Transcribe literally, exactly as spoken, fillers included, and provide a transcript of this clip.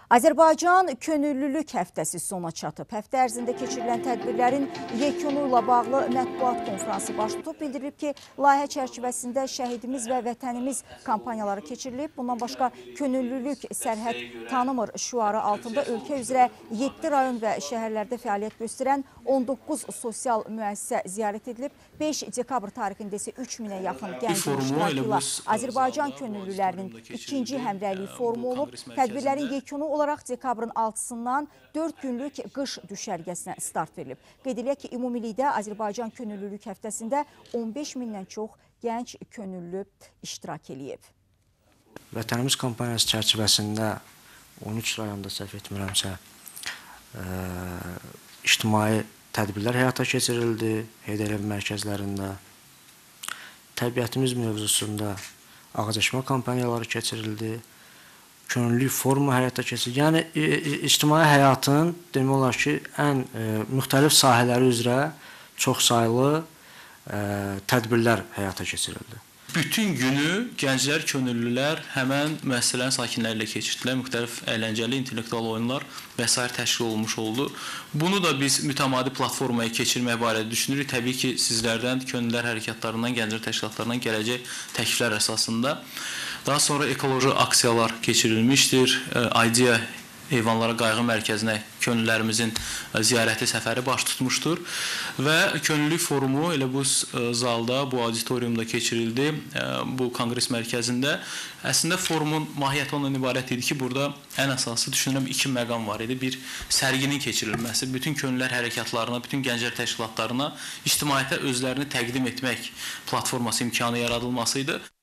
Azərbaycan könüllülük həftəsi sona çatıb. Həftə ərzində keçirilən tədbirlərin yekunu ilə bağlı mətbuat konfransı baş tutub. Bildirilib ki, layihə çərçivəsində şəhidimiz və vətənimiz kampaniyaları keçirilib. Bundan başqa könüllülük sərhəd tanımır şüarı altında ölkə üzrə yeddi rayon və şəhərlərdə fəaliyyət göstərən on doqquz sosial müəssisə ziyarət edilib. beş dekabr tarixində isə üç minə yaxın gəncin iştirakı ilə Azərbaycan könüllülərinin ikinci həmrəylik forumu olub. Tədbirlərin yekunu olaraq dekabrın altısından dörd günlük qış düşərgəsinə start verilib. Qeyd edilək ki, ümumilikdə Azərbaycan könüllülük həftəsində on beş mindən çox gənc könüllü iştirak eləyib. Vətənimiz kampaniyası çərçivəsində on üç rayonda səhv etmirəmsə ictimai tədbirlər həyata keçirildi, Heydər Əliyev mərkəzlərində. Təbiətimiz mövzusunda ağacəşmə kampaniyaları keçirildi, könüllülük forumu həyata keçirildi. Yəni, ictimai həyatın demək olar ki, ən e, müxtəlif sahələri üzrə çoxsaylı e, tədbirlər həyata keçirildi. Bütün günü gənclər, könüllülər həmən müəssisələrin sakinləri ilə keçirdilər. Müxtəlif əyləncəli, intellektual oyunlar və s. təşkil olunmuş oldu. Bunu da biz mütəmadi platformaya keçirmək barədə düşünürük. Təbii ki, sizlərdən, könüllülər hərəkatlarından, gənclər təşkilatlarından gələcək təkliflər əsasında. Daha sonra ekoloji aksiyalar keçirilmişdir. Idea heyvanlara qayğı mərkəzinə könüllülərimizin ziyarəti səfəri baş tutmuşdur və könüllülük forumu elə bu zalda, bu auditoriumda keçirildi, bu konqres mərkəzində. Əslində forumun mahiyyəti ondan ibarət idi ki, burada ən əsası düşünürəm iki məqam var idi. Bir, sərginin keçirilməsi, bütün könüllülər hərəkatlarına, bütün gənclər təşkilatlarına ictimaiyyətə özlərini təqdim etmək platforması imkanı yaradılması idi.